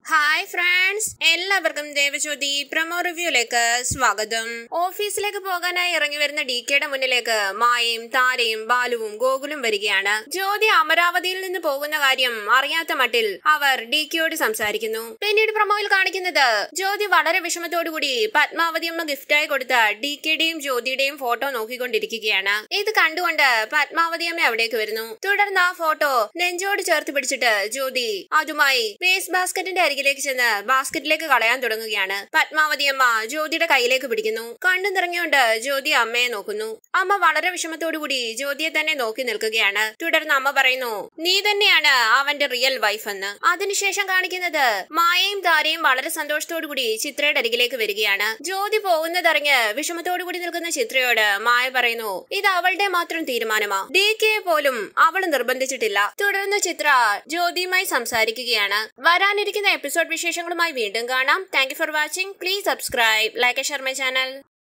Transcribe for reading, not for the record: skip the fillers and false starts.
Hi friends, എല്ലാവർക്കും Devajyothi promo റിവ്യൂയിലേക്ക് സ്വാഗതം. ഓഫീസിലേക്ക് പോകാനായി ഇറങ്ങി വരുന്ന DKയുടെ മുന്നിലേക്ക് മായയും താരയും ബാലുവും ഗോകുലും വരികയാണ്. ജ്യോതി അമരാവതിയിൽ നിന്ന് പോകുന്ന കാര്യം അറിയാത്ത മട്ടിൽ അവർ DKയോട് സംസാരിക്കുന്നു. പിന്നീട് പ്രമോയിൽ കാണിക്കുന്നത് ജ്യോതി വളരെ വിഷമത്തോടുകൂടി പത്മാവതി അമ്മ ഗിഫ്റ്റായി കൊടുത്ത DKയുടെയും ജ്യോതിയുടെയും ഫോട്ടോ നോക്കിക്കൊണ്ടിരിക്കുകയാണ്. ഇത് കണ്ടുകൊണ്ട് പത്മാവതി അമ്മ അവിടേക്ക് വരുന്നു. തുടർന്ന് ആ ഫോട്ടോ നെഞ്ചോട് ചേർത്ത് പിടിച്ചിട്ട് ജ്യോതി അതുമായി വേസ്റ്റ് ബാസ്കറ്റിന്റെ അരികിലേക്ക് ചെന്ന് ബാസ്കറ്റിലേക്ക് കളയാൻ തുടങ്ങുകയാണ്. പത്മാവതി അമ്മ ജ്യോതിയുടെ കയ്യിലേക്ക് പിടിക്കുന്നു. കണ്ടു നിറഞ്ഞുകൊണ്ട് ജ്യോതി അമ്മയെ നോക്കുന്നു. അമ്മ വളരെ വിഷമത്തോടുകൂടി ജ്യോതിയെ തന്നെ നോക്കി നിൽക്കുകയാണ്. തുടർന്ന് അമ്മ പറയുന്നു, നീ തന്നെയാണ് അവന്റെ റിയൽ വൈഫ് എന്ന്. അതിനുശേഷം കാണിക്കുന്നത് മായയും താരയും വളരെ സന്തോഷത്തോടുകൂടി ചിത്രയുടെ അരികിലേക്ക് വരികയാണ്. ജ്യോതി പോകുന്നതറിഞ്ഞ് വിഷമത്തോടുകൂടി നിൽക്കുന്ന ചിത്രയോട് മായ പറയുന്നു, ഇത് അവളുടെ മാത്രം തീരുമാനമാ, DKയെ പോലും അവൾ നിർബന്ധിച്ചിട്ടില്ല. തുടർന്ന് ചിത്ര ജ്യോതിയുമായി സംസാരിക്കുകയാണ്. വരാനിരിക്കുന്ന എപ്പിസോഡ് വിശേഷങ്ങളുമായി വീണ്ടും കാണാം. Thank you for watching. Please subscribe, like, share my channel.